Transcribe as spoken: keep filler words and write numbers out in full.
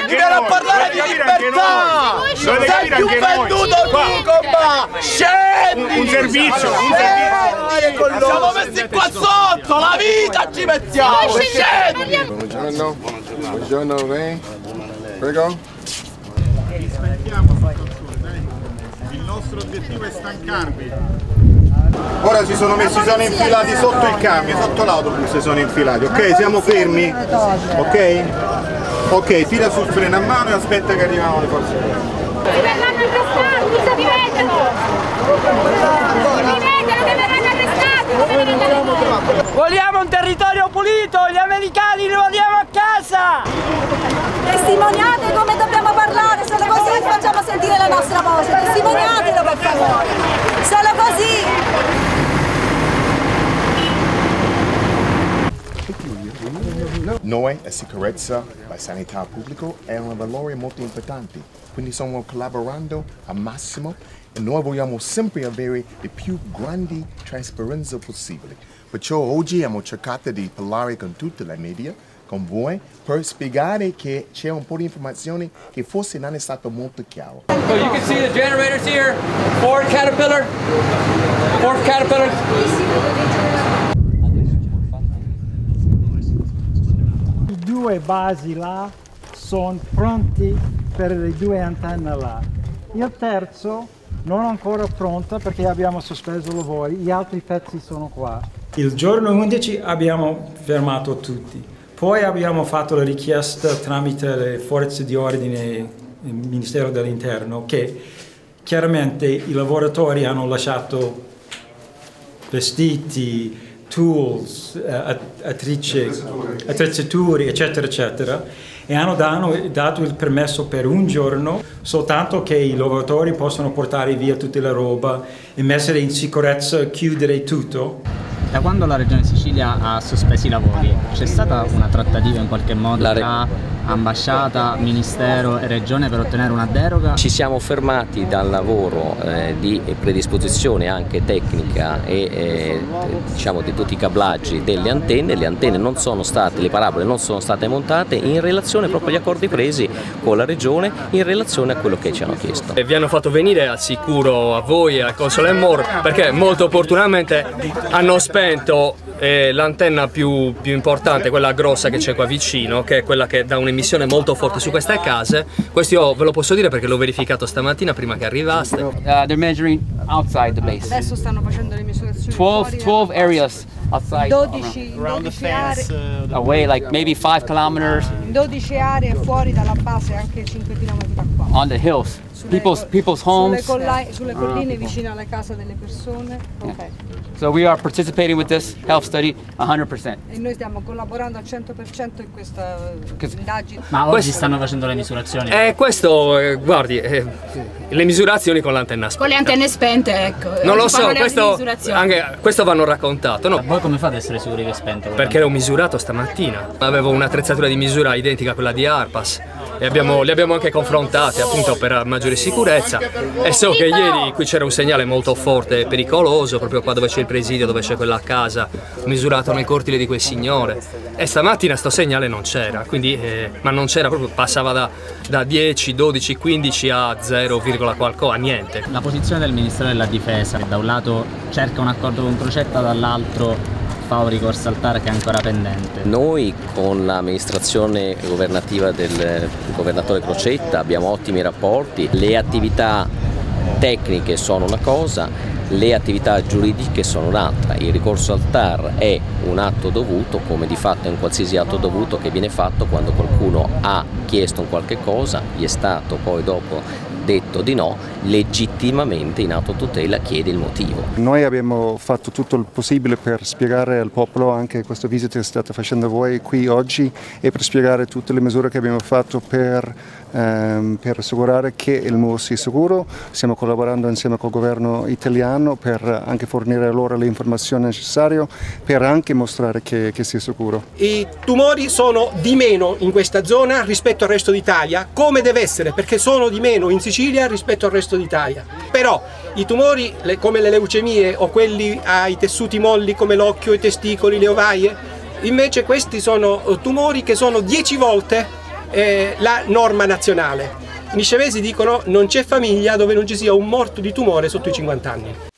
Mi viene a parlare di libertà! Sei più venduto tu, compa! Scendi! Un servizio, un servizio! Siamo messi qua sotto, la vita ci mettiamo! Scendi! Buongiorno, buongiorno, lei. Prego. Il nostro obiettivo è stancarvi. Ora si sono messi, sono infilati sotto il camion, sotto l'autobus sono infilati, ok? Siamo fermi? Ok? Ok, tira sul freno a mano e aspetta che arrivano le forze. Si verranno arrestati, si vedono! Si vedono che verranno arrestati, come verranno arrestati? Vogliamo un territorio pulito, gli americani li vogliamo a casa! Testimoniate come dobbiamo parlare, solo così facciamo sentire la nostra voce, testimoniatelo per favore, solo così! Noi, la sicurezza, la sanità pubblica è un valore molto importante, quindi stiamo collaborando al massimo e noi vogliamo sempre avere le più grandi trasparenza possibili. Perciò oggi abbiamo cercato di parlare con tutte le media, con voi, per spiegare che c'è un po' di informazioni che forse non è stato molto chiaro. So you can see the generators here, Ford Caterpillar, Ford Caterpillar. I due basi là sono pronti per le due antenne là. Il terzo non è ancora pronto perché abbiamo sospeso i lavori, gli altri pezzi sono qua. Il giorno undici abbiamo fermato tutti, poi abbiamo fatto la richiesta tramite le forze di ordine, il Ministero dell'Interno, che chiaramente i lavoratori hanno lasciato vestiti, tools, attrice, attrezzature, eccetera, eccetera, e hanno dato il permesso per un giorno, soltanto che i lavoratori possono portare via tutta la roba e mettere in sicurezza, chiudere tutto. Da quando la Regione Sicilia ha sospeso i lavori, c'è stata una trattativa in qualche modo tra ambasciata, ministero e regione per ottenere una deroga? Ci siamo fermati dal lavoro eh, di predisposizione anche tecnica e eh, diciamo di tutti i cablaggi delle antenne. Le antenne non sono state, le parabole non sono state montate in relazione proprio agli accordi presi con la regione in relazione a quello che ci hanno chiesto. E vi hanno fatto venire al sicuro a voi e al Console and More perché molto opportunamente hanno spento eh, l'antenna più, più importante, quella grossa che c'è qua vicino, che è quella che dà un'emissione molto forte su queste case. Questo io ve lo posso dire perché l'ho verificato stamattina prima che arrivaste. Uh, they're measuring outside the base. Adesso stanno facendo le misurazioni twelve, twelve areas outside. dodici, dodici aree. Away like maybe five kilometers. dodici aree fuori dalla base, anche cinque chilometri da qua. On the hills. People's, people's homes. Sulle, sulle colline vicino alle case delle persone. Okay. So we are participating with this health study one hundred percent. E noi stiamo collaborando al cento per cento in questa indagine. Ma oggi questo, stanno facendo le misurazioni? Eh, questo, eh, guardi, eh, le misurazioni con l'antenna spenta. Con le antenne spente, ecco. Non lo so, questo, anche, questo vanno raccontato. No? Voi come fate ad essere sicuri che è spento? Perché l'ho misurato stamattina. Avevo un'attrezzatura di misura identica a quella di Arpas. E abbiamo, li abbiamo anche confrontati appunto per maggiore sicurezza e so che ieri qui c'era un segnale molto forte e pericoloso proprio qua dove c'è il presidio, dove c'è quella casa misurato nel cortile di quel signore e stamattina sto segnale non c'era, quindi eh, ma non c'era proprio, passava da, da dieci, dodici, quindici a zero, qualcosa, a niente. La posizione del Ministero della Difesa che da un lato cerca un accordo con Crocetta, dall'altro fa un ricorso al T A R che è ancora pendente. Noi con l'amministrazione governativa del governatore Crocetta abbiamo ottimi rapporti, le attività tecniche sono una cosa, le attività giuridiche sono un'altra. Il ricorso al T A R è un atto dovuto, come di fatto è un qualsiasi atto dovuto che viene fatto quando qualcuno ha chiesto un qualche cosa, gli è stato poi dopo detto di no, legittimamente in autotutela chiede il motivo. Noi abbiamo fatto tutto il possibile per spiegare al popolo anche questa visita che state facendo voi qui oggi e per spiegare tutte le misure che abbiamo fatto per, ehm, per assicurare che il M U sia sicuro. Stiamo collaborando insieme col governo italiano per anche fornire loro le informazioni necessarie per anche mostrare che, che sia sicuro. I tumori sono di meno in questa zona rispetto al resto d'Italia, come deve essere, perché sono di meno in Sicilia rispetto al resto d'Italia. Però i tumori le, come le leucemie o quelli ai tessuti molli come l'occhio, i testicoli, le ovaie, invece questi sono tumori che sono dieci volte eh, la norma nazionale. I nicevesi dicono non c'è famiglia dove non ci sia un morto di tumore sotto i cinquanta anni.